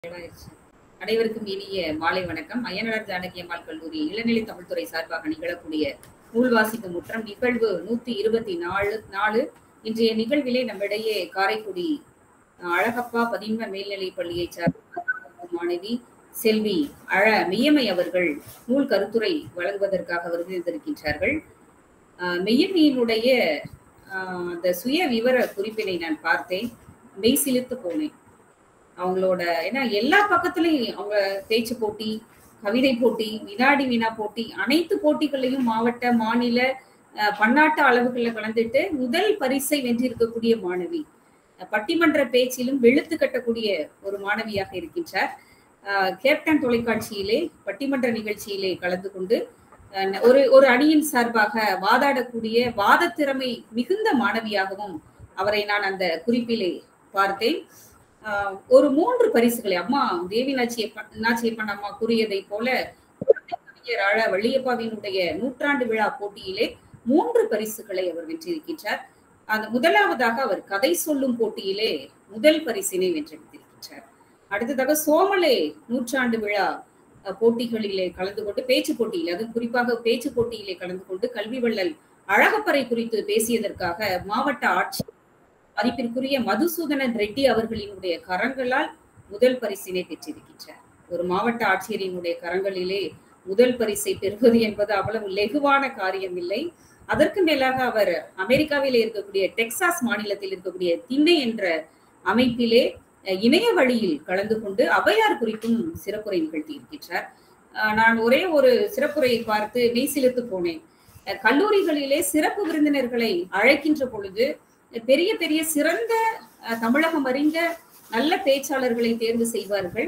அனைவருக்கும் இனிய மாலை வணக்கம். அய்யனார் ஜானகி அம்மாள் கல்லூரி இளநிலை தமிழ்துறை சார்பாக நிகழக்கூடிய நூல் வாசிப்பு முற்றம் நிகழ்வு 124. இன்றைய நிகழ்விலே நம்மிடையே காரைக்குடி அழகப்பா 11 மேல்நிலைப் பள்ளியை சார்ந்த மாணவி செல்வி அழ.ம அவர்கள் நூல் கருத்துரை வழங்குவதற்காக வருகின்றார்கள். மெய்யம்மையினுடைய அந்த சுய விவர குறிப்பினை நான் பார்த்தேன், மெய் சிலிர்த்து போனேன். அவங்களோட ஏன்னா எல்லா பக்கத்துலயும் அவங்க பேச்சு போட்டி, கவிதை போட்டி, வினாடி வினா போட்டி, அனைத்து போட்டிகளையும் மாவட்ட, மாநில, பன்னாட்டு அளவுகளில் கலந்துட்டு முதல் பரிசை வென்றிருக்கக்கூடிய மாணவி. பட்டிமன்ற பேச்சிலும் வெளுத்து கட்டக்கூடிய ஒரு மாணவியாக இருக்கின்றார். கேப்டன் தொலைக்காட்சியிலே பட்டிமன்ற நிகழ்ச்சியிலே கலந்து கொண்டு ஒரு அணியின் சார்பாக வாதாடக்கூடிய வாத திறமை மிகுந்த மாணவியாகவும் அவரை நான் அந்த குறிப்பிலே பார்த்தேன். ஒரு 3 பரிசுகளை அம்மா தேவி நாச்சியப்பன் அம்மா கூறியதை போல கவிஞர் அழ.வள்ளியப்பாவினுடைய 100ஆண்டு விழா போட்டியிலே 3 பரிசுகளை அவர் வென்றிருக்கின்றார். அந்த முதலாவதாக அவர் கதை சொல்லும் போட்டியிலே முதல் பரிசினை வென்றெடுத்திருக்கின்றார். அடுத்ததாக சோமலே 100ஆண்டு விழா போட்டிகளிலே கலந்து கொண்டு பேச்சு போட்டியில், அதுவும் குறிப்பாக பேச்சு போட்டியிலே கலந்து கொண்டு கல்வி வள்ளல் அழகப்பரை குறித்து பேசியதற்காக மாவட்ட ஆட்சி மதிப்பிற்குரிய மதுசூதனன் ரெட்டி அவர்களினுடைய கரங்களால் முதல் பரிசினை பெற்றிருக்கின்றார். ஒரு மாவட்ட ஆட்சியரினுடைய கரங்களிலே முதல் பரிசை பெறுவது என்பது அவ்வளவு லெகுவான காரியம் இல்லை. அதற்கு மேலாக அவர் அமெரிக்காவிலே இருக்கக்கூடிய டெக்சாஸ் மாநிலத்தில் இருக்கக்கூடிய திண்ணை என்ற அமைப்பிலே இணைய வழியில் கலந்து கொண்டு ஔவையார் குறித்தும் சிறப்புரை நிகழ்த்தி இருக்கின்றார். நான் ஒரே ஒரு சிறப்புரையை பார்த்து மெய் சிலிர்த்து போனேன். கல்லூரிகளிலே சிறப்பு விருந்தினர்களை அழைக்கின்ற பொழுது பெரிய பெரிய சிறந்த தமிழகம் அறிந்த நல்ல பேச்சாளர்களை தேர்வு செய்வார்கள்.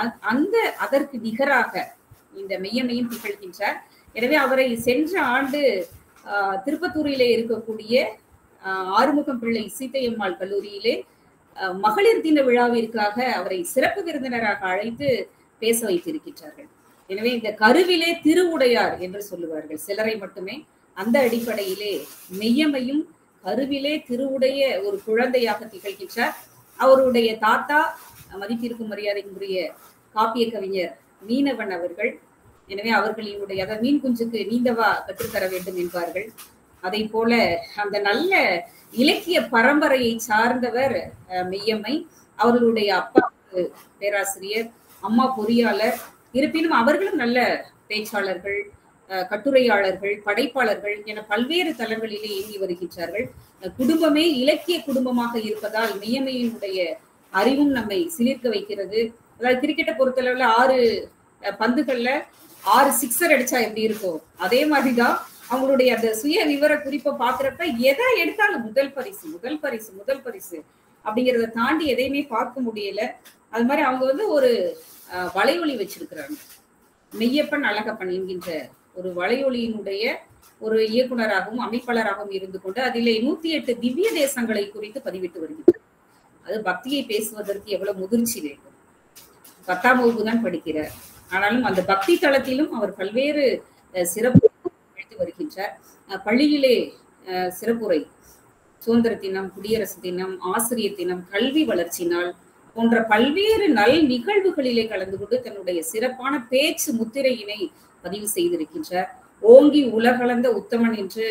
அதற்கு நிகராக இந்த மெய்யம்மையும் திகழ்கின்றார். எனவே அவரை சென்ற ஆண்டு திருப்பத்தூரிலே இருக்கக்கூடிய ஆறுமுகம் பிள்ளை சீத்தையம்மாள் கல்லூரியிலே மகளிர் தின விழாவிற்காக அவரை சிறப்பு விருந்தினராக அழைத்து பேச வைத்திருக்கின்றார்கள். எனவே இந்த கருவிலே திருவுடையார் என்று சொல்லுவார்கள் சிலரை மட்டுமே. அந்த அடிப்படையிலே மெய்யம்மையும் கருவிலே திருவுடைய ஒரு குழந்தையாக திகழ்கின்றார். அவருடைய தாத்தா மதிப்பிற்கும் மரியாதைக்குரிய காப்பிய கவிஞர் மீனவன் அவர்கள். எனவே அவர்களினுடைய மீன் குஞ்சுக்கு நீந்தவா கற்றுத்தர வேண்டும் என்பார்கள். அதை போல அந்த நல்ல இலக்கிய பரம்பரையை சார்ந்தவர் மெய்யம்மை. அவர்களுடைய அப்பா பேராசிரியர், அம்மா பொறியாளர். இருப்பினும் அவர்களும் நல்ல பேச்சாளர்கள், கட்டுரையாளர்கள், படைப்பாளர்கள் என பல்வேறு தளங்களிலே இயங்கி வருகின்றார்கள். குடும்பமே இலக்கிய குடும்பமாக இருப்பதால் மெய்யம்மையினுடைய அறிவும் நம்மை சிலிர்க்க வைக்கிறது. அதாவது கிரிக்கெட்டை பொறுத்தளவுல 6 பந்துகள்ல 6 சிக்ஸர் அடிச்சா எப்படி இருக்கும், அதே மாதிரிதான் அவங்களுடைய அந்த சுய விவர குறிப்பை பாக்குறப்ப எதை எடுத்தாலும் முதல் பரிசு முதல் பரிசு முதல் பரிசு அப்படிங்கிறத தாண்டி எதையுமே பார்க்க முடியல. அது மாதிரி அவங்க ஒரு வலையொலி வச்சிருக்கிறாங்க. மெய்யப்பன் அழகப்பன் என்கின்ற ஒரு வலையொலியினுடைய ஒரு இயக்குனராகவும் அமைப்பாளராகவும் இருந்து கொண்டு அதிலே 108 திவ்ய தேசங்களை குறித்து பதிவிட்டு வருகிறார். அது பக்தியை பேசுவதற்கு எவ்வளவு முதிர்ச்சி வேண்டும். 10ஆம் வகுப்பு தான் படிக்கிறார். ஆனாலும் அந்த பக்தி தளத்திலும் அவர் பல்வேறு சிறப்பு எடுத்து வருகின்றார். பள்ளியிலே சிறப்புரை, சுதந்திர தினம், குடியரசு தினம், ஆசிரியர் தினம், கல்வி வளர்ச்சி நாள் போன்ற பல்வேறு நல் நிகழ்வுகளிலே கலந்து கொண்டு தன்னுடைய சிறப்பான பேச்சு முத்திரையினை பதிவு செய்திருக்கின்றார். ஓங்கி உலகளந்த உத்தமன் என்று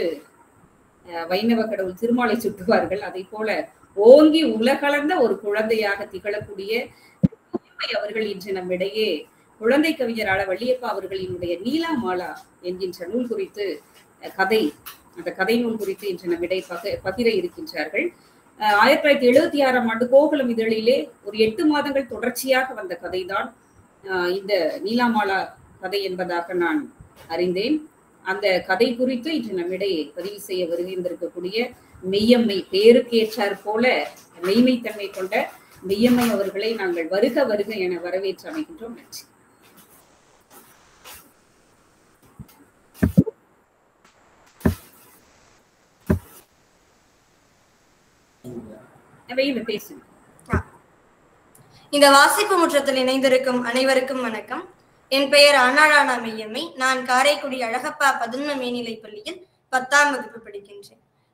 வைணவ கடவுள் திருமாலை சுட்டுவார்கள். அதை போல ஓங்கி உலகளந்த ஒரு குழந்தையாக திகழக்கூடிய அவர்கள் இன்று நம்மிடையே குழந்தை கவிஞர் அழ.வள்ளியப்பா அவர்களினுடைய நீலா மாலா என்கின்ற நூல் குறித்து அந்த கதை நூல் குறித்து இன்று நம்மிடையே பகிர இருக்கின்றார்கள். 1976ஆம் ஆண்டு கோகுலம் இதழிலே ஒரு 8 மாதங்கள் தொடர்ச்சியாக வந்த கதைதான் இந்த நீலாமாலா கதை என்பதாக நான் அறிந்தேன். அந்த கதை குறித்து இன்று நம்மிடையே பதிவு செய்ய வருகின்றிருக்கக்கூடிய மெய்யம்மை, பேருக்கேற்றார் போல மெய்மைத்தன்மை கொண்ட மெய்யம்மை அவர்களை நாங்கள் வருக வருக என வரவேற்று அமைகின்றோம். நன்றி. இந்த வாசிப்பு முற்றத்தில் இணைந்திருக்கும் அனைவருக்கும் வணக்கம். என் பெயர் அண்ணாடானா மெய்யம்மை. நான் காரைக்குடி அழகப்பா 11 மேல்நிலைப் பள்ளியில் 10ஆம் வகுப்பு படிக்கின்றேன்.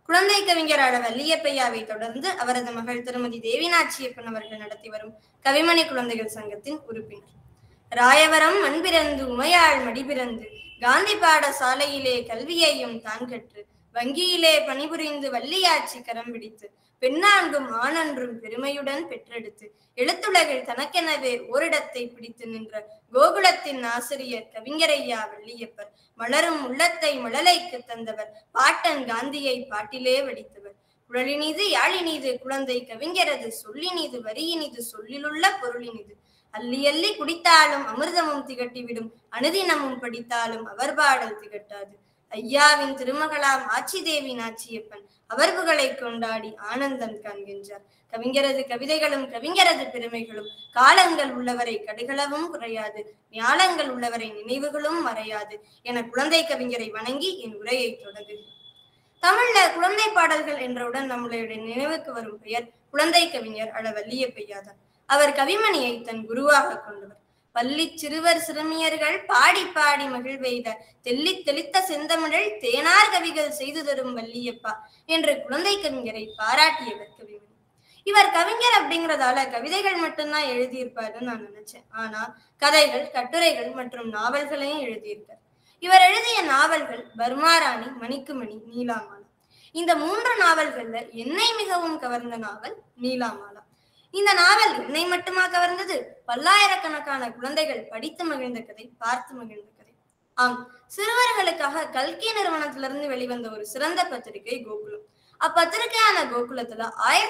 குழந்தை கவிஞர் அழ. வள்ளியப்பையாவை தொடர்ந்து அவரது மகள் திருமதி தேவிநாச்சியப்பன் அவர்கள் நடத்தி வரும் கவிமணி குழந்தைகள் சங்கத்தின் உறுப்பினர். ராயவரம் மண்பிறந்து உமையாள் மடிபிறந்து காந்தி பாடசாலையிலே கல்வியையும் தான் கற்று வங்கியிலே பணிபுரிந்து வள்ளியாட்சி கரம் பிடித்து பெண்ணான்கும் ஆணன்றும் பெருமையுடன் பெற்றெடுத்து எழுத்துலகில் தனக்கெனவே ஓரிடத்தை பிடித்து நின்ற கோகுலத்தின் ஆசிரியர் கவிஞரையா வள்ளியப்பர். மலரும் உள்ளத்தை மழலைக்கு தந்தவர், பாட்டன் காந்தியை பாட்டிலே வடித்தவர். குழலினிது யாழினிது குழந்தை கவிஞரது, சொல்லினிது வரியினிது சொல்லிலுள்ள பொருளினிது. அள்ளி அள்ளி குடித்தாலும் அமிர்தமும் திகட்டிவிடும், அனுதினமும் படித்தாலும் அவர் பாடல் திகட்டாது. ஐயாவின் திருமகளாம் ஆட்சி தேவி நாச்சியப்பன் அவர் புகழை கொண்டாடி ஆனந்தம் காண்கின்றார். கவிஞரது கவிதைகளும் கவிஞரது பெருமைகளும் காலங்கள் உள்ளவரை கடுகளவும் குறையாது, ஞாலங்கள் உள்ளவரை நினைவுகளும் மறையாது என குழந்தை கவிஞரை வணங்கி என் உரையை தொடங்குகிறேன். தமிழ்ல குழந்தை பாடல்கள் என்றவுடன் நம்மளுடைய நினைவுக்கு வரும் பெயர் குழந்தை கவிஞர் அழ. வள்ளியப்பையாதான். அவர் கவிமணியை தன் குருவாக கொண்டவர். பள்ளி சிறுவர் சிறுமியர்கள் பாடி பாடி மகிழ்வெய்த தெள்ளி தெளித்த செந்தமிழில் தேனார் கவிகள் செய்து தரும் வள்ளியப்பா என்று குழந்தை கவிஞரை பாராட்டியவர் கவிமணி. இவர் கவிஞர் அப்படிங்கிறதால கவிதைகள் மட்டும்தான் எழுதியிருப்பாருன்னு நான் நினைச்சேன். ஆனா கதைகள், கட்டுரைகள் மற்றும் நாவல்களையும் எழுதியிருக்கார். இவர் எழுதிய நாவல்கள் பர்மாராணி, மணிக்குமணி, நீலாமாலா. இந்த 3 நாவல்கள்ல என்னை மிகவும் கவர்ந்த நாவல் நீலாமாலா. இந்த நாவல் என்னை மட்டுமா கவர்ந்தது? பல்லாயிரக்கணக்கான குழந்தைகள் படித்து மகிழ்ந்த கதை, பார்த்து மகிழ்ந்த கதை. ஆம், சிறுவர்களுக்காக கல்கி நிறுவனத்திலிருந்து வெளிவந்த ஒரு சிறந்த பத்திரிகை கோகுலம். அப்பத்திரிகையான கோகுலத்துல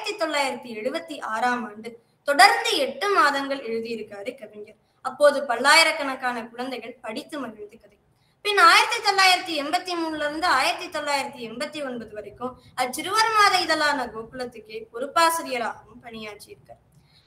1976ஆம் ஆண்டு தொடர்ந்து 8 மாதங்கள் எழுதியிருக்காரு கவிஞர். அப்போது பல்லாயிரக்கணக்கான குழந்தைகள் படித்து மகிழ்ந்த கதை. பின் 1983 இருந்து 1989 வரைக்கும் அச்சிறுவர் மாத இதழான கோகுலத்துக்கே பொறுப்பாசிரியராகவும் பணியாற்றியிருக்கார்.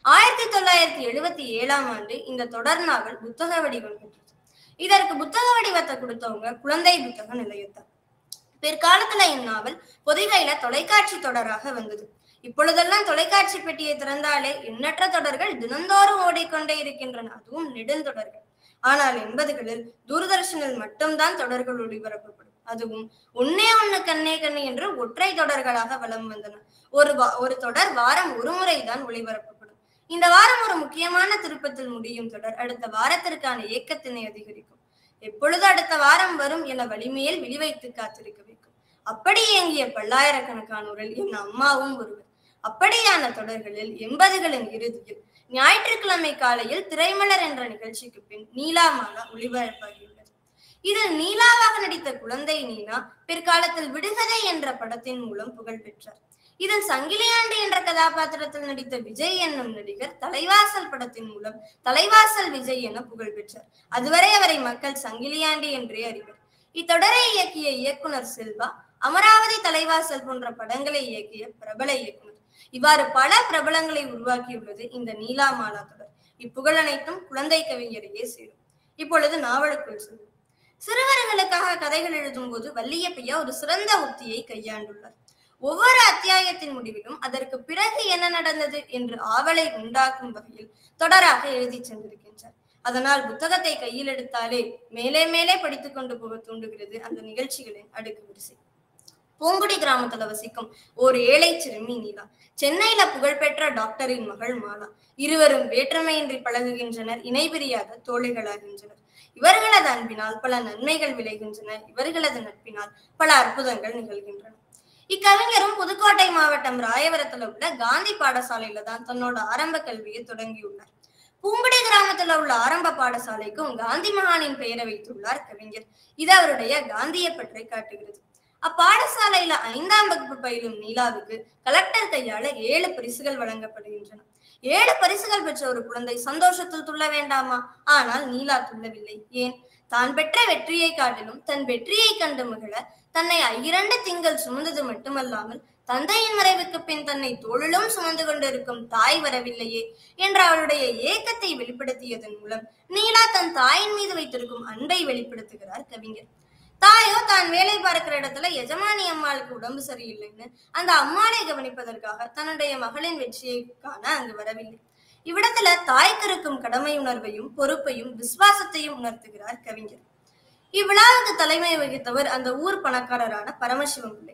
1977ஆம் ஆண்டு இந்த தொடர் நாவல் புத்தக வடிவம் பெற்றது. இதற்கு புத்தக வடிவத்தை கொடுத்தவங்க குழந்தை புத்தக நிலையத்தார். பிற்காலத்துல இந்நாவல் பொதிகையில தொலைக்காட்சி தொடராக வந்தது. இப்பொழுதெல்லாம் தொலைக்காட்சி பெட்டியை திறந்தாலே எண்ணற்ற தொடர்கள் தினந்தோறும் ஓடிக்கொண்டே இருக்கின்றன, அதுவும் நெடுந்தொடர்கள். ஆனால் 80களில் தூர்தர்ஷனில் மட்டும்தான் தொடர்கள் ஒளிபரப்பப்படும். அதுவும் ஒன்னே ஒண்ணு கண்ணே கண்ணு என்று ஒற்றை தொடர்களாக வலம் வந்தன. ஒரு தொடர் வாரம் ஒரு முறைதான் ஒளிபரப்பப்படும். இந்த வாரம் ஒரு முக்கியமான திருப்பத்தில் முடியும் தொடர் அடுத்த வாரத்திற்கான ஏக்கத்தினை அதிகரிக்கும். எப்பொழுது அடுத்த வாரம் வரும் என வலிமையில் விழிவைத்து காத்திருக்க வைக்கும். அப்படி இயங்கிய பல்லாயிரக்கணக்கானோரில் என் அம்மாவும் ஒருவர். அப்படியான தொடர்களில் 80களின் இறுதியில் ஞாயிற்றுக்கிழமை காலையில் திரைமலர் என்ற நிகழ்ச்சிக்கு பின் நீலாமாலா ஒளிபரப்பாகியுள்ளது. இதில் நீலாவாக நடித்த குழந்தை நீனா பிற்காலத்தில் விடுகதை என்ற படத்தின் மூலம் புகழ் பெற்றார். இதில் சங்கிலியாண்டி என்ற கதாபாத்திரத்தில் நடித்த விஜய் என்னும் நடிகர் தலைவாசல் படத்தின் மூலம் தலைவாசல் விஜய் என புகழ் பெற்றார். அதுவரை அவரை மக்கள் சங்கிலியாண்டி என்றே அறிவர். இத்தொடரை இயக்கிய இயக்குனர் செல்வா அமராவதி, தலைவாசல் போன்ற படங்களை இயக்கிய பிரபல இயக்குனர். இவ்வாறு பல பிரபலங்களை உருவாக்கியுள்ளது இந்த நீலாமாலா தொடர். இப்புகழ் அனைத்தும் குழந்தை கவிஞரையே சேரும். இப்பொழுது நாவலுக்குள் செல்வோம். சிறுவர்களுக்காக கதைகள் எழுதும் போது வள்ளியப்பையா ஒரு சிறந்த உத்தியை கையாண்டுள்ளார். ஒவ்வொரு அத்தியாயத்தின் முடிவிலும் அதற்கு பிறகு என்ன நடந்தது என்று ஆவலை உண்டாக்கும் வகையில் தொடராக எழுதி சென்றிருக்கின்றார். அதனால் புத்தகத்தை கையில் எடுத்தாலே மேலே மேலே படித்துக் கொண்டு போக தூண்டுகிறது அந்த நிகழ்ச்சிகளின் அடுக்கு வரிசை. பூங்குடி கிராமத்துல வசிக்கும் ஒரு ஏழை சிறுமி நீலா, சென்னையில புகழ்பெற்ற டாக்டரின் மகள் மாலா. இருவரும் வேற்றுமையின்றி பழகுகின்றனர், இணைபிரியாத தோழிகளாகின்றனர். இவர்களது அன்பினால் பல நன்மைகள் விளைகின்றன. இவர்களது நட்பினால் பல அற்புதங்கள் நிகழ்கின்றன. இக்கவிஞரும் புதுக்கோட்டை மாவட்டம் ராயவரத்துல உள்ள காந்தி பாடசாலையில தான் தன்னோட ஆரம்ப கல்வியை தொடங்கியுள்ளார். பூங்குடி கிராமத்துல உள்ள ஆரம்ப பாடசாலைக்கும் காந்தி மகானின் பெயரை வைத்துள்ளார் கவிஞர். இது அவருடைய காந்திய பற்றை காட்டுகிறது. அப்பாடசாலையில 5ஆம் வகுப்பு பயிலும் நீலாவுக்கு கலெக்டர் கையால 7 பரிசுகள் வழங்கப்படுகின்றன. 7 பரிசுகள் பெற்ற ஒரு குழந்தை சந்தோஷத்தில் துள்ள வேண்டாமா? ஆனால் நீலா துள்ளவில்லை. ஏன்? தான் பெற்ற வெற்றியை காட்டிலும் தன் வெற்றியை கண்டு மகிழ தன்னை 2 திங்கள் சுமந்தது மட்டுமல்லாமல் தந்தையின் மறைவுக்கு பின் தன்னை தோளிலும் சுமந்து கொண்டிருக்கும் தாய் வரவில்லையே என்ற அவளுடைய ஏக்கத்தை வெளிப்படுத்தியதன் மூலம் நீலா தன் தாயின் மீது வைத்திருக்கும் அன்பை வெளிப்படுத்துகிறார் கவிஞர். தாயோ தான் வேலை பார்க்கிற இடத்துல எஜமானி அம்மாளுக்கு உடம்பு சரியில்லைன்னு அந்த அம்மாளை கவனிப்பதற்காக தன்னுடைய மகளின் வெற்றியை காண அங்கு வரவில்லை. இவ்விடத்துல தாய்க்கு இருக்கும் கடமை உணர்வையும் பொறுப்பையும் விசுவாசத்தையும் உணர்த்துகிறார் கவிஞர். இவ்விழாவுக்கு தலைமை வகித்தவர் அந்த ஊர் பணக்காரரான பரமசிவம் பிள்ளை.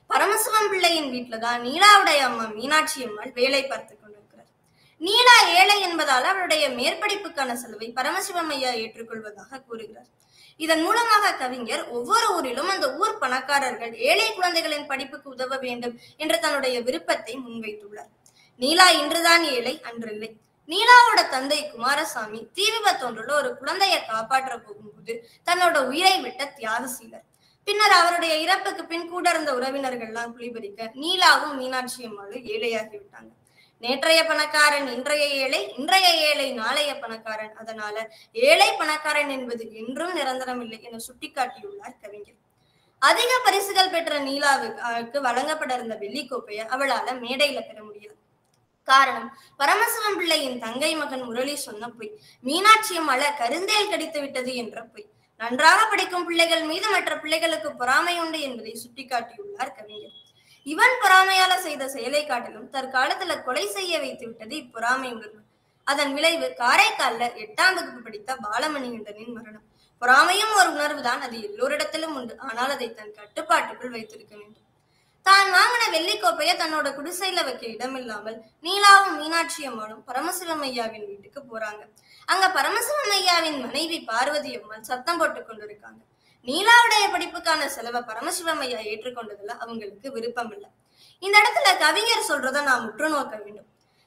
பரமசிவம் பிள்ளையின் வீட்டுலதான் நீலாவுடைய அம்மா மீனாட்சி அம்மாள் வேலை பார்த்து கொண்டிருக்கிறார். நீலா ஏழை என்பதால் அவருடைய மேற்படிப்புக்கான செலவை பரமசிவம் ஐயா ஏற்றுக்கொள்வதாக கூறுகிறார். இதன் மூலமாக கவிஞர் ஒவ்வொரு ஊரிலும் அந்த ஊர் பணக்காரர்கள் ஏழை குழந்தைகளின் படிப்புக்கு உதவ வேண்டும் என்ற தன்னுடைய விருப்பத்தை முன்வைத்துள்ளார். நீலா இன்றுதான் ஏழை, அன்றில்லை. நீலாவோட தந்தை குமாரசாமி தீ விபத்தொன்றுல ஒரு குழந்தையை காப்பாற்ற போகும்போது தன்னோட உயிரை விட்ட தியாகசீலர். பின்னர் அவருடைய இறப்புக்கு பின் கூட இருந்த உறவினர்கள் எல்லாம் குளிபறிக்க நீலாவும் மீனாட்சி அம்மாளும் ஏழையாகி விட்டாங்க. நேற்றைய பணக்காரன் இன்றைய ஏழை, இன்றைய ஏழை நாளைய பணக்காரன். அதனால ஏழை பணக்காரன் என்பது என்றும் நிரந்தரம் இல்லை என சுட்டிக்காட்டியுள்ளார் கவிஞர். அதிக பரிசுகள் பெற்ற நீலாவுக்கு வழங்கப்பட இருந்த வெள்ளிக்கோப்பையை அவளால மேடையில பெற முடியல. காரணம், பரமசிவம் பிள்ளையின் தங்கை மகன் முரளி சொன்ன பொய், மீனாட்சி அம்மாள கருந்தேல் கடித்து விட்டது என்ற பொய். நன்றாக படிக்கும் பிள்ளைகள் மீது மற்ற பிள்ளைகளுக்கு பொறாமை உண்டு என்பதை சுட்டிக்காட்டியுள்ளார் கவிஞர். இவன் பொறாமையால செய்த செயலை காட்டிலும் தற்காலத்துல கொலை செய்ய வைத்து விட்டது இப்பொறாமை உணர்வு. அதன் விளைவு காரைக்கால்ல 8ஆம் வகுப்பு படித்த பாலமணிகண்டனின் மரணம். பொறாமையும் ஒரு உணர்வுதான், அது எல்லோரிடத்திலும் உண்டு. ஆனால் அதை தன் கட்டுப்பாட்டுக்குள் வைத்திருக்க வேண்டும். தான் வாங்கின வெள்ளிக்கோப்பைய தன்னோட குடிசையில வைக்க இடமில்லாமல் நீலாவும் மீனாட்சி அம்மாளும் பரமசிவம் ஐயாவின் வீட்டுக்கு போறாங்க. அங்க பரமசிவம் ஐயாவின் மனைவி பார்வதி அம்மாள் சத்தம் போட்டு கொண்டிருக்காங்க. நீலாவுடைய படிப்புக்கான செலவை பரமசிவம் ஐயா ஏற்றுக்கொண்டதுல அவங்களுக்கு விருப்பம் இல்லை. இந்த இடத்துல கவிஞர் சொல்றதை நாம் உற்று நோக்க வேண்டும்.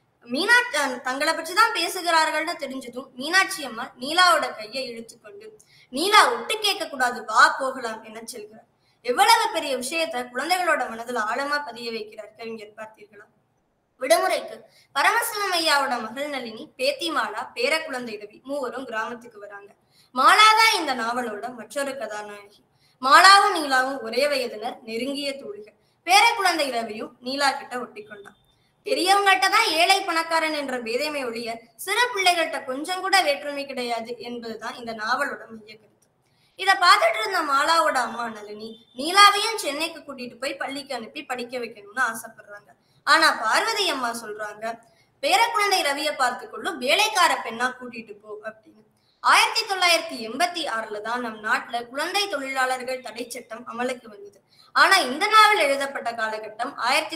தங்களை பற்றிதான் பேசுகிறார்கள்னு தெரிஞ்சதும் மீனாட்சி அம்மா நீலாவோட கையை இழுத்து கொண்டு, நீலா ஒட்டு கேட்க கூடாது, வா போகலாம் என செல்கிறார். எவ்வளவு பெரிய விஷயத்த குழந்தைகளோட மனதில் ஆழமா பதிய வைக்கிறார் கவிஞர், பார்த்தீர்களா? விடுமுறைக்கு பரமசிவம் ஐயாவோட மகள் நளினி, பேத்தி மாலா, பேர குழந்தை ரவி மூவரும் கிராமத்துக்கு வராங்க. மாலாதான் இந்த நாவலோட மற்றொரு கதாநாயகி. மாலாவும் நீலாவும் ஒரே வயதினர், நெருங்கிய தோழிகள். பேர குழந்தை ரவியும் நீலா கிட்ட ஒட்டி கொண்டான். பெரியவங்கள்ட்ட தான் ஏழை பணக்காரன் என்ற பேதமை ஒழிய சிறு பிள்ளைகள்கிட்ட கொஞ்சம் கூட வேற்றுமை கிடையாது என்பதுதான் இந்த நாவலோட மைய கருத்து. இத பார்த்துட்டு இருந்த மாலாவோட அம்மா நளினி நீலாவையும் சென்னைக்கு கூட்டிட்டு போய் பள்ளிக்கு அனுப்பி படிக்க வைக்கணும்னு ஆசைப்படுறாங்க. ஆனா பார்வதி அம்மா சொல்றாங்க, பேர குழந்தை ரவிய பார்த்துக்கொள்ளும், வேலைக்கார பெண்ணா கூட்டிட்டு போ அப்படின்னு. 1986 தான் நம் நாட்டுல குழந்தை தொழிலாளர்கள் தடை சட்டம் அமலுக்கு வந்தது. ஆனா இந்த நாவல் எழுதப்பட்ட காலகட்டம்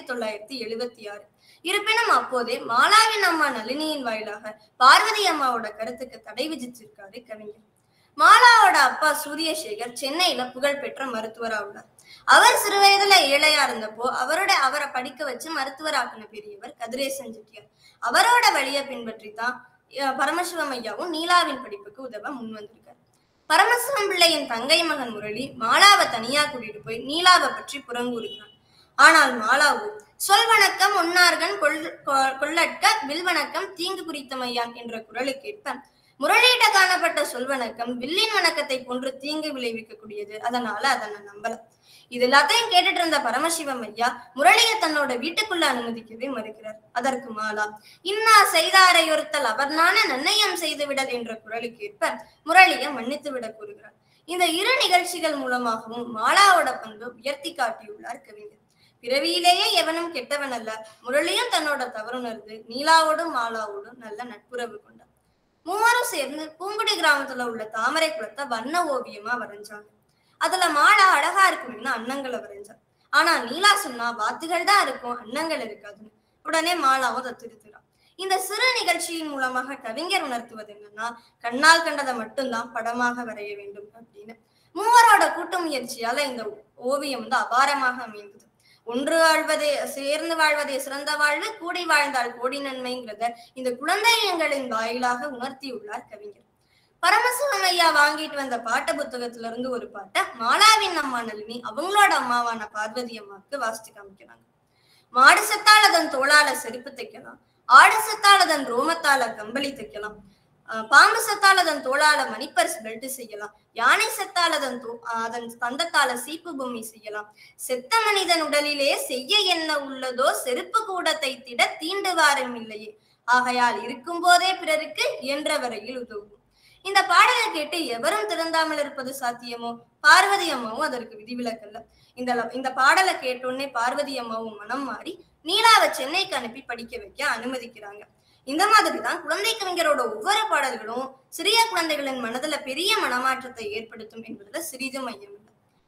1976. இருப்பினும் அப்போதே மாலாவின் அம்மா நளினியின் வாயிலாக பார்வதி அம்மாவோட கருத்துக்கு தடை விதிச்சிருக்காரு கவிஞர். மாலாவோட அப்பா சூரியசேகர் சென்னையில புகழ்பெற்ற மருத்துவரா உள்ளார். அவர் சிறு வயதுல ஏழையா இருந்தப்போ அவரை படிக்க வச்சு மருத்துவராக்கின பெரியவர் கதிரேசன் செட்டியார். அவரோட வழியை பின்பற்றித்தான் பரமசிவம் ஐயாவும் நீலாவின் படிப்புக்கு உதவ முன் வந்திருக்காரு. பரமசிவம் பிள்ளையின் தங்கை மகன் முரளி மாலாவை தனியா கூட்டிட்டு போய் நீலாவை பற்றி புறங்கூறுகிறான். ஆனால் மாலாவோ, சொல் வணக்கம் ஒன்னார்கன் கொள்ளட்க வில்வணக்கம் தீங்கு குறித்தமையான் என்ற குரலுக்கேற்ப முரளியிட்ட காணப்பட்ட சொல்வணக்கம் வில்லின் வணக்கத்தை போன்று தீங்கு விளைவிக்கக்கூடியது. அதனால அதனை நம்பல. இது எல்லாத்தையும் கேட்டுட்டு இருந்த பரமசிவம் ஐயா முரளியை தன்னோட வீட்டுக்குள்ள அனுமதிக்கவே மறுக்கிறார். அதற்கு மாலா, இன்னா செய்தாரை ஒருத்தல் அவர்னான நன்னயம் செய்து விடல் என்ற குரலுக்கேற்ப முரளியை மன்னித்து விட கூறுகிறார். இந்த இரு நிகழ்ச்சிகள் மூலமாகவும் மாலாவோட பண்பு உயர்த்தி காட்டியுள்ளார் கவிஞர். பிறவியிலேயே எவனும் கெட்டவன் அல்ல. முரளியும் தன்னோட தவறுணர்ந்து நீலாவோடும் மாலாவோடும் நல்ல நட்புறவு கொண்டார். மூவரும் சேர்ந்து பூங்குடி கிராமத்துல உள்ள தாமரை குளத்தை வண்ண ஓவியமா வரைஞ்சாங்க. அதுல மாலா அழகா இருக்குன்னு அன்னங்களை வரைஞ்சார். ஆனா நீலா சொன்னா வாத்துகள் தான் இருக்கும், அன்னங்கள் இருக்காதுன்னு. உடனே மாலாவும் அதை திருத்துறான். இந்த சிறு நிகழ்ச்சியின் மூலமாக கவிஞர் உணர்த்துவது என்னன்னா, கண்ணால் கண்டதை மட்டும்தான் படமாக வரைய வேண்டும் அப்படின்னு. மூவரோட கூட்டு முயற்சியால இந்த ஓவியம் அபாரமாக அமைந்தது. ஒன்று வாழ்வதே சேர்ந்து வாழ்வதே சிறந்த வாழ்வு, கூடி வாழ்ந்தால் கோடி நன்மைங்கிறத இந்த குழந்தைகளின் வாயிலாக உணர்த்தியுள்ளார் கவிஞர். பரமசிவம் ஐயா வாங்கிட்டு வந்த பாட்ட புத்தகத்துல இருந்து ஒரு பாட்டை மாலாவின் அம்மா நளினி அவங்களோட அம்மாவான பார்வதி அம்மாவுக்கு வாசித்து காமிக்கிறாங்க. மாடு செத்தால் அதன் தோளால செருப்பு தைக்கலாம், ஆடு செத்தால் அதன் ரோமத்தால கம்பளி தைக்கலாம், பாம்பு செத்தால் அதன் தோளால மணிப்பர்ஸ் பெல்ட் செய்யலாம், யானை செத்தால் அதன் தந்தத்தால சீப்பு பொம்மை செய்யலாம், செத்த மனிதன் உடலிலே செய்ய என்ன உள்ளதோ செருப்பு கூட தைத்திட தீண்டுவாரும் இல்லையே, ஆகையால் இருக்கும் போதே பிறருக்கு இயன்ற வரையில் உதவும். இந்த பாடலை கேட்டு எவரும் திறந்தாமல் இருப்பது சாத்தியமோ? பார்வதி அம்மாவும் அதற்கு விதிவிலக்கல்ல. இந்த பாடலை கேட்டோன்னே பார்வதி அம்மாவும் மனம் மாறி நீலாவை சென்னைக்கு அனுப்பி படிக்க வைக்க அனுமதிக்கிறாங்க. இந்த மாதிரிதான் குழந்தை கவிஞரோட ஒவ்வொரு பாடல்களும் சிறிய குழந்தைகளின் மனதுல பெரிய மனமாற்றத்தை ஏற்படுத்தும் என்பதுல சிறிது மையம் இல்லை.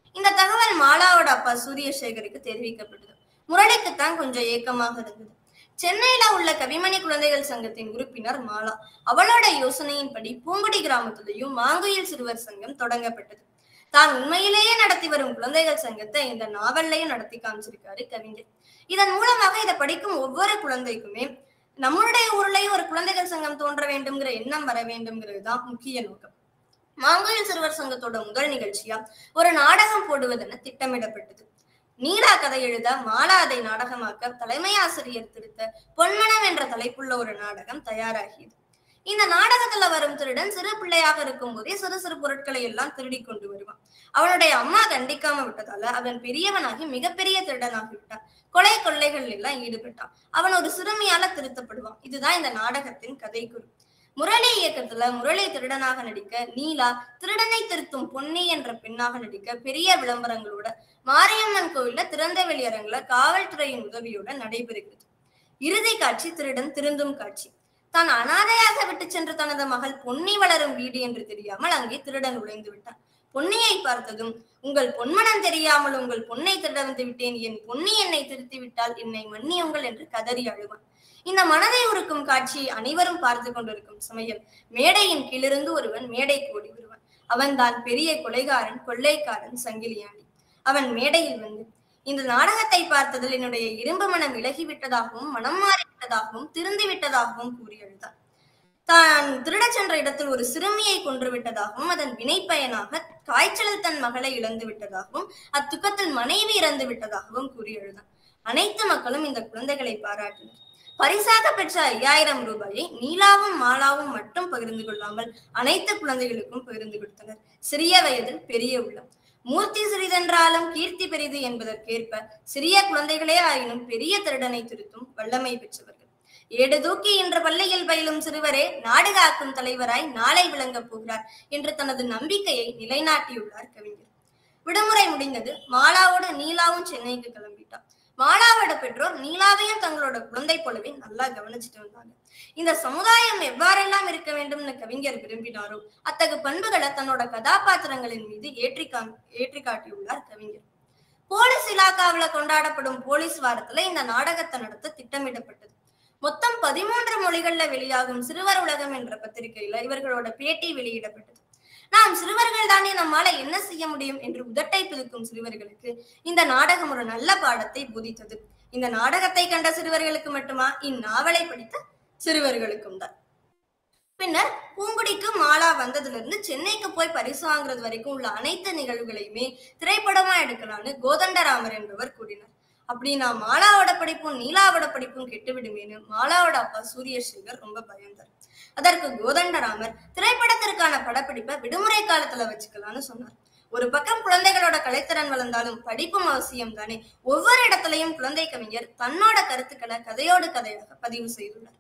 இந்த தகவல் மாலாவோட அப்பா சூரியசேகருக்கு தெரிவிக்கப்பட்டது. முரளிக்குத்தான் கொஞ்சம் ஏக்கமாக இருந்தது. சென்னையில உள்ள கவிமணி குழந்தைகள் சங்கத்தின் உறுப்பினர் மாலா. அவளோட யோசனையின்படி பூங்குடி கிராமத்திலையும் மாங்குயில் சிறுவர் சங்கம் தொடங்கப்பட்டது. தான் உண்மையிலேயே நடத்தி வரும் குழந்தைகள் சங்கத்தை இந்த நாவல்லையும் நடத்தி காமிச்சிருக்காரு கவிஞர். இதன் மூலமாக இதை படிக்கும் ஒவ்வொரு குழந்தைக்குமே நம்மளுடைய ஊர்லயும் ஒரு குழந்தைகள் சங்கம் தோன்ற வேண்டும்ங்கிற எண்ணம் வர வேண்டும்ங்கிறது தான் முக்கிய நோக்கம். மாங்குயில் சிறுவர் சங்கத்தோட முதல் நிகழ்ச்சியா ஒரு நாடகம் போடுவதென திட்டமிடப்பட்டது. நீலா கதை எழுத, மாலா அதை நாடகமாக்க தலைமை ஆசிரியர் திருத்த பொன்மனம் என்ற தலைப்புள்ள ஒரு நாடகம் தயாராகியது. இந்த நாடகத்துல வரும் திருடன் சிறு பிள்ளையாக இருக்கும் போதே சிறு சிறு பொருட்களை எல்லாம் திருடி கொண்டு வருவான். அவனுடைய அம்மா கண்டிக்காம விட்டதால அவன் பெரியவனாகி மிகப்பெரிய திருடனாகி விட்டான். கொலை கொள்ளைகள் எல்லாம் ஈடுபட்டான். அவன் ஒரு சிறுமியால திருத்தப்படுவான். இதுதான் இந்த நாடகத்தின் கதை குறி. முரளி இயக்கத்துல முரளி திருடனாக நடிக்க, நீலா திருடனை திருத்தும் பொன்னி என்ற பெண்ணாக நடிக்க பெரிய விளம்பரங்களோட மாரியம்மன் கோவில்ல திறந்த வெளியரங்குல காவல்துறையின் உதவியோட நடைபெறுகிறது. இறுதி காட்சி திருடன் திருந்தும் காட்சி. தான் அனாதையாக விட்டு சென்ற தனது மகள் பொன்னி வளரும் வீடு என்று தெரியாமல் அங்கே திருடன் நுழைந்து விட்டான். பொன்னியை பார்த்ததும், உங்கள் பொன்மனம் தெரியாமல் உங்கள் பொன்னை திருட வந்து விட்டேன், என் பொன்னி என்னை திருத்தி விட்டால் என்னை மன்னியுங்கள் என்று கதறி அழுவான். இந்த மனதை உருக்கும் காட்சியை அனைவரும் பார்த்து கொண்டிருக்கும் சமயம் மேடையின் கீழிருந்து ஒருவன் மேடைக்கு ஓடி வருவான். அவன் தான் பெரிய கொலைகாரன், கொள்ளைக்காரன் சங்கிலியாண்டி. அவன் மேடையில் வந்து, இந்த நாடகத்தை பார்த்ததில் என்னுடைய இரும்பு மனம் விலகிவிட்டதாகவும் மனம் மாறிவிட்டதாகவும் திருந்து விட்டதாகவும் கூறி அழுதான். தான் திருட சென்ற இடத்தில் ஒரு சிறுமியை கொன்று விட்டதாகவும் அதன் வினை பயனாக காய்ச்சலில் தன் மகளை இழந்து விட்டதாகவும் அத்துக்கத்தில் மனைவி இறந்து விட்டதாகவும் கூறி அழுதான். அனைத்து மக்களும் இந்த குழந்தைகளை பாராட்டினர். பரிசாக பெற்ற 5000 ரூபாயை நீலாவும் மாலாவும் மட்டும் பகிர்ந்து கொள்ளாமல் அனைத்து குழந்தைகளுக்கும் பகிர்ந்து கொடுத்தனர். சிறிய வயதில் பெரிய உள்ளம். மூர்த்தி சிறிதென்றாலும் கீர்த்தி பெரிது என்பதற்கேற்ப சிறிய குழந்தைகளே ஆயினும் பெரிய திருடனை திருத்தும் வல்லமை பெற்றவர்கள். ஏடு தூக்கி இன்று பள்ளியில் பயிலும் சிறுவரே நாடு காக்கும் தலைவராய் நாளை விளங்கப் போகிறார் என்று தனது நம்பிக்கையை நிலைநாட்டியுள்ளார் கவிஞர். விடுமுறை முடிந்தது. மாலாவோடு நீலாவும் சென்னைக்கு கிளம்பிட்டார். மாலாவோட பெற்றோர் நீலாவையும் தங்களோட குழந்தை போலவே நல்லா கவனிச்சுட்டு வந்தாங்க. இந்த சமுதாயம் எவ்வாறெல்லாம் இருக்க வேண்டும்னு கவிஞர் விரும்பினாரோ அத்தகு பண்புகளை தன்னோட கதாபாத்திரங்களின் மீது ஏற்றி காட்டியுள்ளார் கவிஞர். போலீஸ் இலாக்காவில கொண்டாடப்படும் போலீஸ் வாரத்துல இந்த நாடகத்தை நடத்த திட்டமிடப்பட்டது. மொத்தம் 13 மொழிகள்ல வெளியாகும் சிறுவர் உலகம் என்ற பத்திரிகையில இவர்களோட பேட்டி வெளியிடப்பட்டது. நாம் சிறுவர்கள் தானே, நம்மால என்ன செய்ய முடியும் என்று உதட்டை பிதுக்கும் சிறுவர்களுக்கு இந்த நாடகம் ஒரு நல்ல பாடத்தை போதித்தது. இந்த நாடகத்தை கண்ட சிறுவர்களுக்கு மட்டுமா, இந்நாவலை படித்த சிறுவர்களுக்கும் தான். பின்னர் பூங்குடிக்கு மாலா வந்ததுல இருந்து சென்னைக்கு போய் பரிசு வாங்குறது வரைக்கும் உள்ள அனைத்து நிகழ்வுகளையுமே திரைப்படமா எடுக்கலான்னு கோதண்டராமர் என்பவர் கூறினார். அப்படின்னா மாலாவோட படிப்பும் நீலாவோட படிப்பும் கெட்டுவிடுமேனு மாலாவோட அப்பா சூரியசேகர் ரொம்ப பயந்தார். அதற்கு கோதண்டராமர் திரைப்படத்திற்கான படப்பிடிப்பை விடுமுறை காலத்துல வச்சுக்கலாம்னு சொன்னார். ஒரு பக்கம் குழந்தைகளோட கலைத்திறன் வளர்ந்தாலும் படிப்பும் அவசியம் தானே. ஒவ்வொரு இடத்துலயும் குழந்தை கவிஞர் தன்னோட கருத்துக்களை கதையோடு கதையாக பதிவு செய்துள்ளார்.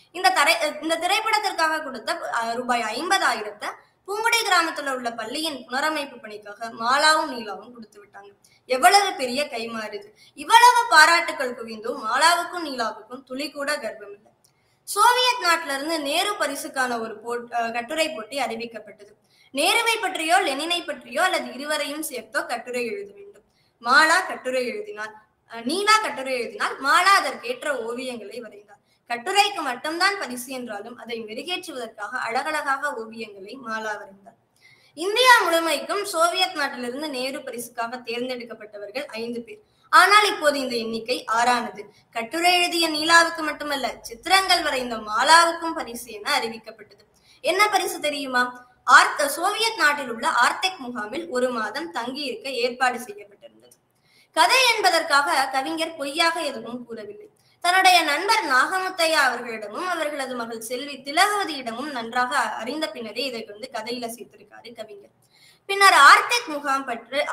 இந்த திரைப்படத்திற்காக கொடுத்த ரூபாய் 50,000 பூங்குடி கிராமத்துல உள்ள பள்ளியின் புனரமைப்பு பணிக்காக மாலாவும் நீலாவும் கொடுத்து விட்டாங்க. எவ்வளவு பெரிய கைமாறுது! இவ்வளவு பாராட்டுக்கள் குவிந்தும் மாலாவுக்கும் நீலாவுக்கும் துளி கூட கர்ப்பம் இல்லை. சோவியத் நாட்டில இருந்து நேரு பரிசுக்கான ஒரு கட்டுரை போட்டி அறிவிக்கப்பட்டது. நேருவை பற்றியோ லெனினை பற்றியோ அல்லது இருவரையும் சேர்த்தோ கட்டுரை எழுத வேண்டும். மாலா கட்டுரை எழுதினார். நீலா கட்டுரை எழுதினால் மாலா அதற்கேற்ற ஓவியங்களை வரைந்தார். கட்டுரைக்கு மட்டும்தான் பரிசு என்றாலும் அதை மெருகேற்றுவதற்காக அழகழகாக ஓவியங்களை மாலா வரைந்தார். இந்தியா முழுமைக்கும் சோவியத் நாட்டிலிருந்து நேரு பரிசுக்காக தேர்ந்தெடுக்கப்பட்டவர்கள் 5 பேர். ஆனால் இப்போது இந்த எண்ணிக்கை 6ஆனது. கட்டுரை எழுதிய நீலாவுக்கு மட்டுமல்ல, சித்திரங்கள் வரைந்த மாலாவுக்கும் பரிசு என அறிவிக்கப்பட்டது. என்ன பரிசு தெரியுமா? சோவியத் நாட்டில் உள்ள ஆர்டெக் முகாமில் 1 மாதம் தங்கி இருக்க ஏற்பாடு செய்யப்பட்டிருந்தது. கதை என்பதற்காக கவிஞர் பொய்யாக எதுவும் கூறவில்லை. தன்னுடைய நண்பர் நாகமுத்தையா அவர்களிடமும் அவர்களது மகள் செல்வி திலகவதியிடமும் நன்றாக அறிந்த பின்னரே இதை கதையில சேர்த்திருக்காரு கவிஞர். பின்னர் ஆர்டெக் முகாம்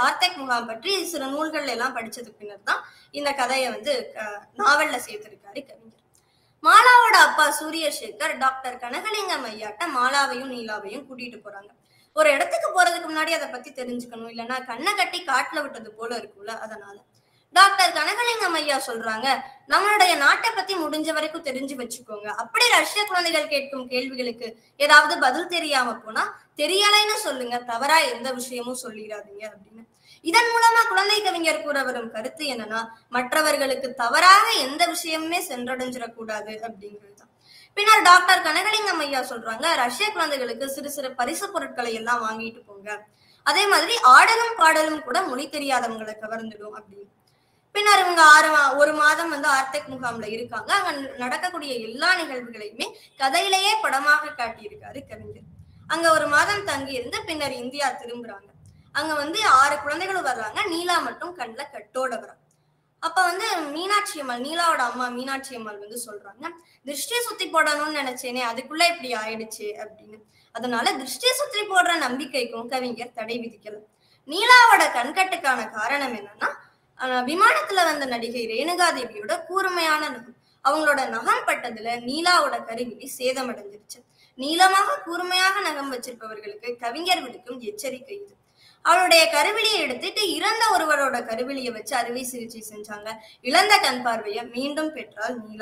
பற்றி சில நூல்கள் எல்லாம் படிச்சதுக்கு பின்னர் தான் இந்த கதையை நாவல்ல சேர்த்திருக்காரு கவிஞர். மாலாவோட அப்பா சூரியசேகர் டாக்டர் கனகலிங்கம் ஐயாட்ட மாலாவையும் நீலாவையும் கூட்டிட்டு போறாங்க. ஒரு இடத்துக்கு போறதுக்கு முன்னாடி அதை பத்தி தெரிஞ்சுக்கணும், இல்லைன்னா கண்ணை கட்டி காட்டுல விட்டது போல இருக்கும்ல, அதனால டாக்டர் கனகலிங்கம் ஐயா சொல்றாங்க, நம்மளுடைய நாட்டை பத்தி முடிஞ்ச வரைக்கும் தெரிஞ்சு வச்சுக்கோங்க. அப்படி ரஷ்ய குழந்தைகள் கேட்கும் கேள்விகளுக்கு ஏதாவது பதில் தெரியாம போனா தெரியலைன்னு சொல்லுங்க, தவறா எந்த விஷயமும் சொல்லிடாதீங்க அப்படின்னு. இதன் மூலமா குழந்தை கவிஞர் கூற வரும் கருத்து என்னன்னா, மற்றவர்களுக்கு தவறாக எந்த விஷயமுமே சென்றடைஞ்சிடக்கூடாது அப்படிங்கிறதுதான். பின்னர் டாக்டர் கனகலிங்கம் ஐயா சொல்றாங்க, ரஷ்ய குழந்தைகளுக்கு சிறு சிறு பரிசு பொருட்களை எல்லாம் வாங்கிட்டு போங்க, அதே மாதிரி ஆடலும் பாடலும் கூட மொழி தெரியாதவங்களை கவர்ந்துடும் அப்படின்னு. பின்னர் இவங்க ஒரு மாதம் ஆர்டெக் முகாம்ல இருக்காங்க. அங்க நடக்கக்கூடிய எல்லா நிகழ்வுகளையுமே கதையிலேயே படமாக காட்டியிருக்காரு கவிஞர். அங்க ஒரு மாதம் தங்கி இருந்து பின்னர் இந்தியா திரும்புறாங்க. அங்க 6 குழந்தைகளும் வர்றாங்க. நீலா மட்டும் கண்ணுல கட்டோட வராங்க. அப்ப மீனாட்சி அம்மாள், நீலாவோட அம்மா மீனாட்சி அம்மாள் சொல்றாங்க, திருஷ்டி சுத்தி போடணும்னு நினைச்சேனே, அதுக்குள்ள இப்படி ஆயிடுச்சு அப்படின்னு. அதனால திருஷ்டி சுத்தி போடுற நம்பிக்கைக்கும் கவிஞர் தடை விதிக்கல. நீலாவோட கண்கட்டுக்கான காரணம் என்னன்னா, விமானத்துல வந்த நடிகை ரேணுகாதேவியோட கூர்மையான நகம், அவங்களோட நகம் பட்டதுல நீலாவோட கருவிழி சேதமடைஞ்சிருச்சு. நீளமாக கூர்மையாக நகம் வச்சிருப்பவர்களுக்கு கவிஞர் விடுக்கும் எச்சரிக்கை இது. அவளுடைய கருவிழியை எடுத்துட்டு இறந்த ஒருவரோட கருவிழியை வச்சு அறுவை சிகிச்சை செஞ்சாங்க. இழந்த கண் பார்வையை மீண்டும் பெற்றாள் நீலா.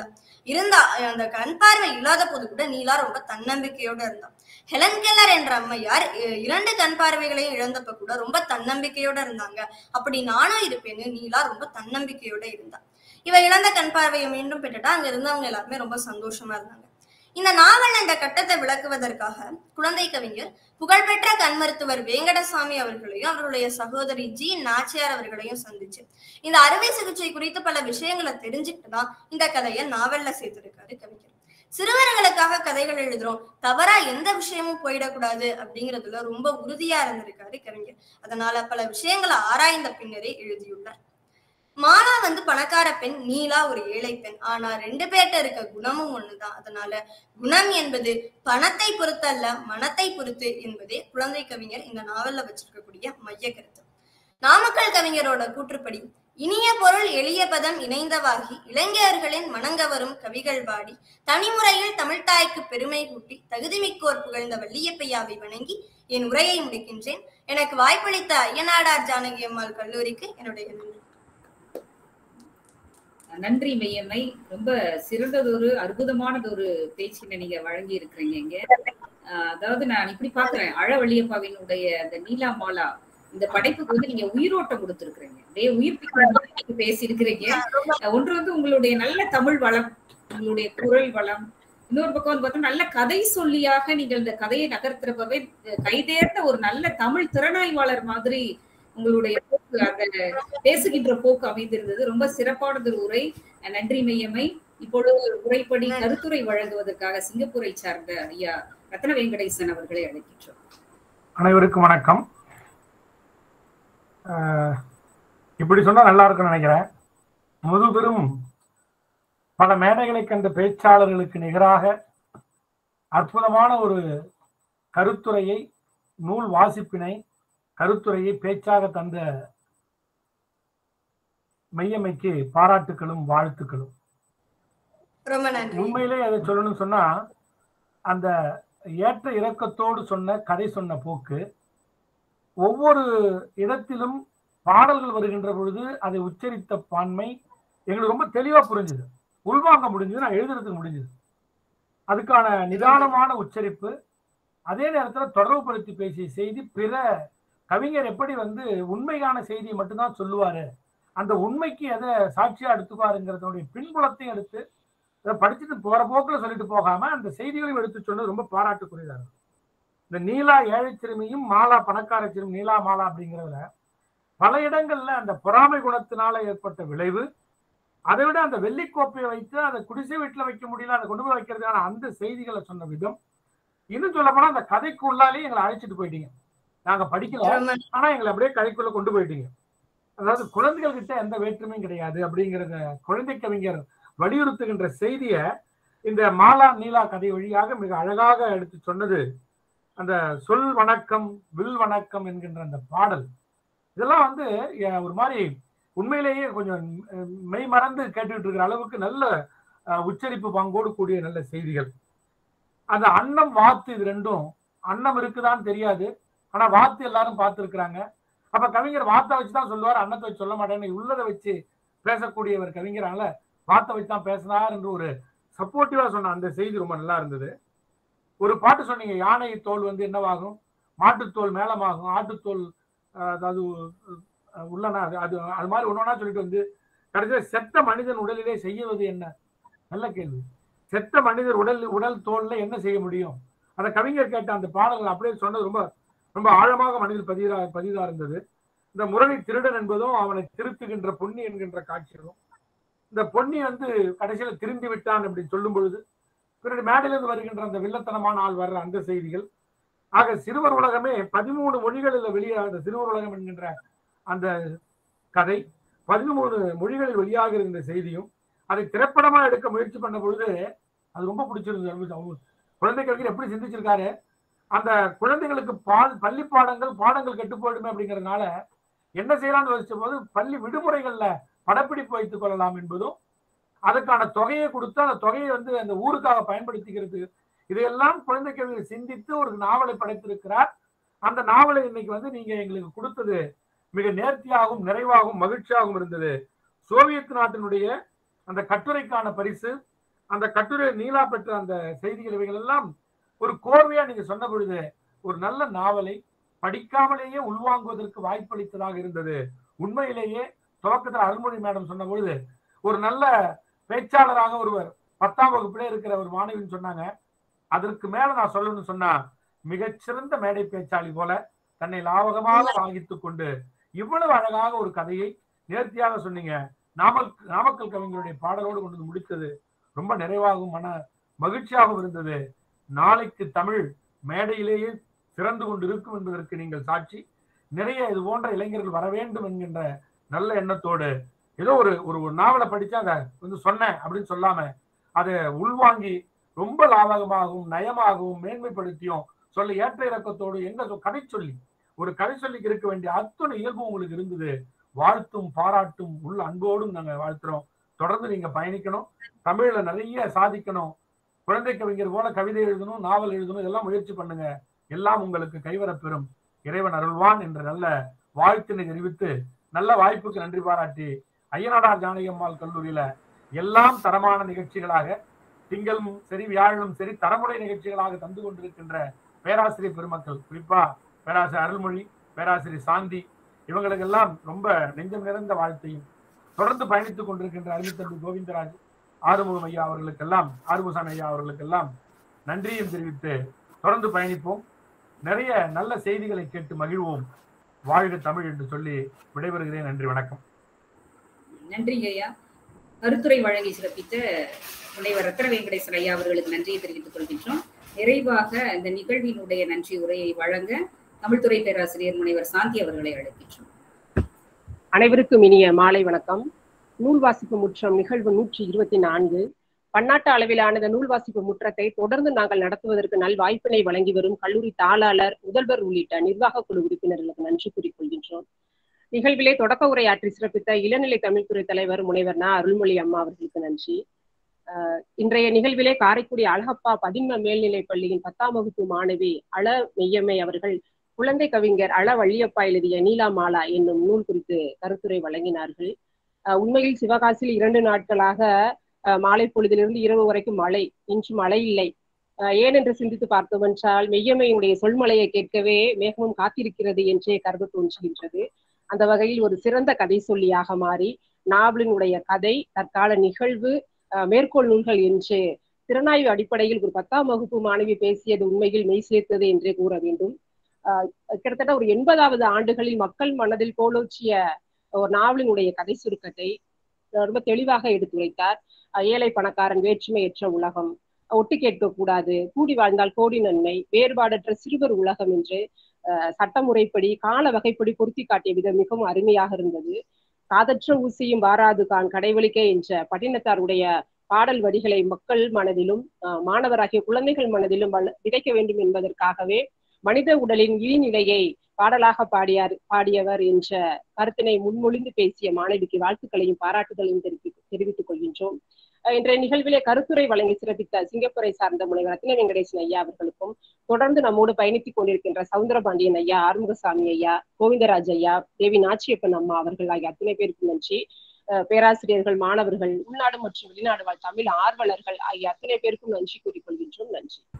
அந்த கண் பார்வை இல்லாத போது கூட நீலா ரொம்ப தன்னம்பிக்கையோட இருந்தா. ஹெலன் கெல்லர் என்ற அம்மையார் 2 கண் பார்வைகளையும் இழந்தப்ப கூட ரொம்ப தன்னம்பிக்கையோட இருந்தாங்க. அப்படி நானும் இருப்பேன்னு நீலா ரொம்ப தன்னம்பிக்கையோட இருந்தா. இவ இழந்த கண் பார்வையை மீண்டும் பெற்றுட்டா. அங்க இருந்தவங்க எல்லாருமே ரொம்ப சந்தோஷமா இருந்தாங்க. இந்த நாவல் என்ற கட்டத்தை விளக்குவதற்காக குழந்தை கவிஞர் புகழ்பெற்ற கண் மருத்துவர் வேங்கடசாமி அவர்களையும் அவருடைய சகோதரி ஜி நாச்சியார் அவர்களையும் சந்திச்சு இந்த அறுவை சிகிச்சை குறித்து பல விஷயங்களை தெரிஞ்சுக்கிட்டுதான் இந்த கதையை நாவல்ல சேர்த்திருக்காரு கவிஞர். சிறுவர்களுக்காக கதைகள் எழுதுறோம், தவறா எந்த விஷயமும் போயிடக்கூடாது அப்படிங்கிறதுல ரொம்ப உறுதியா இருந்திருக்காரு கவிஞர். அதனால பல விஷயங்களை ஆராய்ந்த பின்னரே எழுதியுள்ளார். மாலா பணக்கார பெண், நீலா ஒரு ஏழை பெண். ஆனா 2 பேர்ட்ட இருக்க குணமும் ஒண்ணுதான். அதனால குணம் என்பது பணத்தை பொறுத்து அல்ல, மனத்தை பொறுத்து என்பதே குழந்தை கவிஞர் இந்த நாவல்ல வச்சிருக்கக்கூடிய மைய கருத்து. நாமக்கல் கவிஞரோட கூற்றுப்படி, இனிய பொருள் எளிய பதம் இணைந்தவாகி இளைஞர்களின் மனங்கவரும் கவிகள் பாடி தனிமுறையில் தமிழ்தாய்க்கு பெருமை கூட்டி தகுதிமிக்கோர் புகழ்ந்த வள்ளியப்பையாவை வணங்கி என் உரையை முடிக்கின்றேன். எனக்கு வாய்ப்பளித்த ஐயனாடார் ஜானகி அம்மாள் கல்லூரிக்கு என்னுடைய நன்றி. நன்றி மெய்யம்மை. ரொம்ப சிறந்ததொரு அற்புதமானதொரு பேச்சினை நீங்க வழங்கி இருக்கிறீங்க. இங்க அதாவது நான் இப்படி பாக்குறேன், அழ வள்ளியப்பாவினுடைய அந்த நீலா மாலா இந்த படைப்புக்கு நீங்க உயிரோட்டம் கொடுத்திருக்கிறீங்க, அப்படியே உயிர்ப்பிக்க பேசி இருக்கிறீங்க. ஒன்று உங்களுடைய நல்ல தமிழ் வளம், உங்களுடைய குரல் வளம், இன்னொரு பக்கம் பார்த்தோம் நல்ல கதை சொல்லியாக நீங்கள் இந்த கதையை நகர்த்துறப்பவே கைதேர்ந்த ஒரு நல்ல தமிழ் திறனாய்வாளர் மாதிரி உங்களுடைய போக்கு, அந்த பேசுகின்ற போக்கு அமைந்திருந்தது. ரொம்ப சிறப்பானது உரை. நன்றி மெய்யம்மை. இப்பொழுது உரைப்படி கருத்துரை வழங்குவதற்காக சிங்கப்பூரை சார்ந்த ஐயா ரத்ன வெங்கடேசன் அவர்களை அழைக்கின்றோம். அனைவருக்கும் வணக்கம். இப்படி சொன்னா நல்லா இருக்கும்னு நினைக்கிறேன். முதுபெரும் பல மேடைகளை கண்ட பேச்சாளர்களுக்கு நிகராக அற்புதமான ஒரு கருத்துரையை, நூல் வாசிப்பினை, கருத்துரையை பேச்சாக தந்த மெய்யம்மைக்கு பாராட்டுகளும் வாழ்த்துக்களும். உண்மையிலே அதை சொல்லணும்னு சொன்னா, அந்த ஏற்ற இறக்கத்தோடு சொன்ன கதை சொன்ன போக்கு, ஒவ்வொரு இடத்திலும் பாடல்கள் வருகின்ற பொழுது அதை உச்சரித்த பான்மை எங்களுக்கு ரொம்ப தெளிவா புரிஞ்சுது, உள்வாங்க முடிஞ்சது, நான் எழுதுறதுக்கு முடிஞ்சது. அதுக்கான நிதானமான உச்சரிப்பு, அதே நேரத்தில் தொடர்புபடுத்தி பேசிய செய்தி, பிற கவிஞர் எப்படி உண்மையான செய்தியை மட்டும்தான் சொல்லுவாரு, அந்த உண்மைக்கு எதை சாட்சியா எடுத்துக்குவாருங்கிறதுடைய பின்புலத்தையும் எடுத்து அதை படிச்சுட்டு போற போக்குல சொல்லிட்டு போகாம அந்த செய்திகளையும் எடுத்து சொன்னது ரொம்ப பாராட்டுக்குரியதாக. இந்த நீலா ஏழை சிறுமியும் மாலா பணக்கார சிறுமி, நீலா மாலா அப்படிங்கிறதுல பல இடங்கள்ல அந்த பொறாமை குணத்தினால ஏற்பட்ட விளைவு, அதை விட அந்த வெள்ளிக்கோப்பையை வைத்து அதை குடிசை வீட்டுல வைக்க முடியல, அதை கொண்டு போய் வைக்கிறதுக்கான அந்த செய்திகளை சொன்ன விதம், இன்னும் சொல்ல போனா அந்த கதைக்கு உள்ளாலே எங்களை அழைச்சிட்டு போயிட்டீங்க. நாங்க படிக்கல, ஆனா எங்களை அப்படியே கதைக்குள்ள கொண்டு போயிட்டீங்க. அதாவது குழந்தைகள் கிட்ட எந்த வேற்றுமையும் கிடையாது அப்படிங்கிறத குழந்தை கவிஞர் வலியுறுத்துகின்ற செய்திய இந்த மாலா நீலா கதை வழியாக மிக அழகாக எடுத்து சொன்னது அந்த சொல் வணக்கம் வில் வணக்கம் என்கின்ற அந்த பாடல். இதெல்லாம் ஒரு மாதிரி உண்மையிலேயே கொஞ்சம் மெய் மறந்து கேட்டுக்கிட்டு இருக்கிற அளவுக்கு நல்ல உச்சரிப்பு பங்கோடு கூடிய நல்ல செய்திகள். அந்த அன்னம் வாத்து, இது ரெண்டும், அன்னம் இருக்குதான்னு தெரியாது, ஆனா வாத்து எல்லாரும் பார்த்துருக்குறாங்க. அப்ப கவிஞர் வாத்தை வச்சுதான் சொல்லுவார், அன்னத்தை வச்சு சொல்ல மாட்டேன்னு உள்ளதை வச்சு பேசக்கூடியவர் கவிஞரால வாத்தை வச்சுதான் பேசினார் என்று ஒரு சப்போர்ட்டிவா சொன்ன அந்த செய்தி ரொம்ப நல்லா இருந்தது. ஒரு பாட்டு சொன்னீங்க, யானை தோல் என்னவாகும், மாட்டுத்தோல் மேலமாகும், ஆட்டுத்தோல் அதாவது உள்ளனா அது அது மாதிரி ஒன்னொன்னா சொல்லிட்டு வந்து கடைசியில் செத்த மனிதன் உடலிலே செய்வது என்ன? நல்ல கேள்வி. செத்த மனிதர் உடல் தோல்ல என்ன செய்ய முடியும்? அந்த கவிஞர் கேட்ட அந்த பாடல்கள் அப்படியே சொன்னது ரொம்ப ரொம்ப ஆழமாக மனதில் பதிதா இருந்தது. இந்த முரளி திருடன் என்பதும் அவனை திருத்துகின்ற பொன்னி என்கின்ற காட்சியும், இந்த பொன்னி வந்து கடைசியில திருந்தி விட்டான் அப்படின்னு சொல்லும் பொழுது பிறகு மேடையிலிருந்து வருகின்ற அந்த வில்லத்தனமான ஆள் வர்ற அந்த செய்திகள். ஆக சிறுவர் உலகமே 13 மொழிகளில் வெளியாக சிறுவர் உலகம் என்கின்ற அந்த கதை 13 மொழிகளில் வெளியாக இருந்த செய்தியும் அதை திரைப்படமா எடுக்க முயற்சி பண்ண பொழுது அது ரொம்ப பிடிச்சிருந்தது. குழந்தை கவிஞர் எப்படி சிந்திச்சிருக்காரு, அந்த குழந்தைகளுக்கு பள்ளி பாடங்கள் கெட்டு போயிடுமே அப்படிங்கறதுனால என்ன செய்யலாம்னு யோசிச்ச போது பள்ளி விடுமுறைகள்ல படப்பிடிப்பு வைத்துக் கொள்ளலாம் என்பதும், அதுக்கான தொகையை கொடுத்து அந்த தொகையை வந்து அந்த ஊருக்காக பயன்படுத்திக்கிறது, இதையெல்லாம் குழந்தை கவிஞர் சிந்தித்து ஒரு நாவலை படைத்திருக்கிறார். அந்த நாவலை இன்னைக்கு வந்து நீங்க எங்களுக்கு கொடுத்தது மிக நேர்த்தியாகவும் நிறைவாகவும் மகிழ்ச்சியாகவும் இருந்தது. சோவியத் நாட்டினுடைய அந்த கட்டுரைக்கான பரிசு, அந்த கட்டுரை நீலா பெற்ற அந்த செய்திகள் இவைகள் எல்லாம் ஒரு கோர்வையா நீங்க சொன்ன பொழுது ஒரு நல்ல நாவலை படிக்காமலேயே உள்வாங்குவதற்கு வாய்ப்பளித்ததாக இருந்தது. உண்மையிலேயே துவக்கத்தில் அருள்மொழி மேடம் சொன்ன பொழுது ஒரு நல்ல பேச்சாளராக ஒருவர் 10ஆம் வகுப்பிலே இருக்கிற ஒரு மாணவின்னு சொன்னாங்க. அதற்கு மேல நான் சொல்லணும்னு சொன்னா மிகச்சிறந்த மேடை பேச்சாளி போல தன்னை லாவகமாக வாங்கித்துக் கொண்டு இவ்வளவு அழகாக ஒரு கதையை நேர்த்தியாக சொன்னீங்க. நாமக்கல் கவிஞருடைய பாடலோடு கொண்டு முடித்தது ரொம்ப நிறைவாகவும் மன மகிழ்ச்சியாகவும் இருந்தது. நாளைக்கு தமிழ் மேடையிலேயே சிறந்து கொண்டு இருக்கும் என்பதற்கு நீங்கள் சாட்சி. நிறைய இது போன்ற இளைஞர்கள் வர வேண்டும் என்கின்ற நல்ல எண்ணத்தோடு ஏதோ ஒரு நாவலை படிச்சா அதை வந்து சொன்னேன் அப்படின்னு சொல்லாம அதை உள்வாங்கி ரொம்ப லாபகமாகவும் நயமாகவும் மேன்மைப்படுத்தியும் சொல்ல ஏற்ற இறக்கத்தோடு கதை சொல்லி ஒரு கதை சொல்லிக்கு இருக்க வேண்டிய அத்தனை இயல்பு உங்களுக்கு இருந்தது. வாழ்த்தும் பாராட்டும் உள்ள அன்போடும் நாங்க வாழ்த்துறோம். தொடர்ந்து நீங்க பயணிக்கணும், தமிழ்ல நிறைய சாதிக்கணும், குழந்தை கவிஞர் போல கவிதை எழுதணும், நாவல் எழுதணும், இதெல்லாம் முயற்சி பண்ணுங்க. எல்லாம் உங்களுக்கு கைவரப்பெறும். இறைவன் அருள்வான் என்ற நல்ல வாழ்த்தினை தெரிவித்து நல்ல வாய்ப்புக்கு நன்றி பாராட்டி ஐயனாடார் ஜானகி அம்மாள் கல்லூரியில எல்லாம் தரமான நிகழ்ச்சிகளாக திங்களும் சரி வியாழனும் சரி தரமுறை நிகழ்ச்சிகளாக தந்து கொண்டிருக்கின்ற பேராசிரியர் பெருமக்கள், குறிப்பா பேராசிரியர் அருள்மொழி, பேராசிரியர் சாந்தி, இவங்களுக்கெல்லாம் ரொம்ப நெஞ்சம் நிறைந்த வாழ்த்தையும் தொடர்ந்து பயணித்துக் கொண்டிருக்கின்ற அருமைத்தம்பி கோவிந்தராஜ், ஆறுமுகம் ஐயா அவர்களுக்கெல்லாம், ஆறுமுசாமி ஐயா அவர்களுக்கெல்லாம் நன்றியும் தெரிவித்து தொடர்ந்து பயணிப்போம். நிறைய நல்ல செய்திகளை கேட்டு மகிழ்வோம். வாழ்க தமிழ் என்று சொல்லி விடைபெறுகிறேன். நன்றி, வணக்கம். நன்றி ஐயா. கருத்துரை வழங்கி சிறப்பித்த முனைவர் ரத்ன வெங்கடேசன் ஐயா அவர்களுக்கு நன்றியை தெரிவித்துக் கொள்கின்றோம். நிறைவாக இந்த நிகழ்வினுடைய நன்றி உரையை வழங்க தமிழ்துறை பேராசிரியர் முனைவர் சாந்தி அவர்களை அழைக்கின்றோம். அனைவருக்கும் இனிய மாலை வணக்கம். நூல் வாசிப்பு முற்றம் நிகழ்வு 124 பன்னாட்டு அளவிலான இந்த நூல் வாசிப்பு முற்றத்தை தொடர்ந்து நாங்கள் நடத்துவதற்கு நல் வாய்ப்பினை வழங்கி வரும் கல்லூரி தாளாளர், முதல்வர் உள்ளிட்ட நிர்வாக குழு உறுப்பினர்களுக்கு நன்றி கூறிக்கொள்கின்றோம். நிகழ்விலே தொடக்க உரையாற்றி சிறப்பித்த இளநிலை தமிழ்துறை தலைவர் முனைவர் அருள்மொழி அம்மா அவர்களுக்கு நன்றி. இன்றைய நிகழ்விலே காரைக்குடி அழகப்பா பதின்ம மேல்நிலைப் பள்ளியின் 10ஆம் வகுப்பு மாணவி அழ.ம அவர்கள் குழந்தை கவிஞர் அழ.வள்ளியப்பா எழுதிய நீலா மாலா என்னும் நூல் குறித்து கருத்துரை வழங்கினார்கள். உண்மையில் சிவகாசியில் 2 நாட்களாக மாலை பொழுதிலிருந்து இரவு வரைக்கும் மழை, இன்று மழை இல்லை. ஏனென்று சிந்தித்து பார்த்தோம் என்றால் மெய்யம்மையினுடைய சொல்மலையை கேட்கவே மேகமும் காத்திருக்கிறது என்றே கருத தோன்றுகின்றது. அந்த வகையில் ஒரு சிறந்த கதை சொல்லியாக மாறி நாவலினுடைய கதை, தற்கால நிகழ்வு, மேற்கோள் நூல்கள் என்று திறனாய்வு அடிப்படையில் ஒரு 10ஆம் வகுப்பு மாணவி பேசியது உண்மையில் மெய் சேர்த்தது என்றே கூற வேண்டும். கிட்டத்தட்ட ஒரு 80வது ஆண்டுகளில் மக்கள் மனதில் கோலோச்சிய ஒரு நாவலினுடைய கதை சுருக்கத்தை ரொம்ப தெளிவாக எடுத்துரைத்தார். ஏழை பணக்காரன் வேற்றுமையற்ற உலகம், ஒட்டு கேட்கக்கூடாது, கூடி வாழ்ந்தால் கோடி நன்மை, வேறுபாடற்ற சிறுவர் உலகம் என்று சட்டமுறைப்படி கால வகைப்படி பொருத்தி காட்டிய விதம் மிகவும் அருமையாக இருந்தது. காதற்ற ஊசியும் வாராது கான் கடைவழிக்க என்ற பட்டினத்தாருடைய பாடல் வரிகளை மக்கள் மனதிலும் மாணவராகிய குழந்தைகள் மனதிலும் விதைக்க வேண்டும் என்பதற்காகவே மனித உடலின் இழிநிலையை பாடலாக பாடியவர் என்ற கருத்தினை முன்மொழிந்து பேசிய மாணவிக்கு வாழ்த்துக்களையும் பாராட்டுகளையும் தெரிவித்துக் கொள்கின்றோம். இன்றைய நிகழ்விலே கருத்துரை வழங்கி சிறப்பித்த சிங்கப்பூரை சார்ந்த முனைவர் ரத்ன வெங்கடேசன் ஐயா அவர்களுக்கும், தொடர்ந்து நம்மோடு பயணித்துக் கொண்டிருக்கின்ற சவுந்தரபாண்டியன் ஐயா, ஆறுமுகசாமி ஐயா, கோவிந்தராஜ் ஐயா, தேவி நாச்சியப்பன் அம்மா அவர்கள் ஆகிய அத்தனை பேருக்கும் நன்றி. பேராசிரியர்கள், மாணவர்கள், உள்நாடு மற்றும் வெளிநாடு வாழ் தமிழ் ஆர்வலர்கள் ஆகிய அத்தனை பேருக்கும் நன்றி கூறிக்கொள்கின்றோம். நன்றி.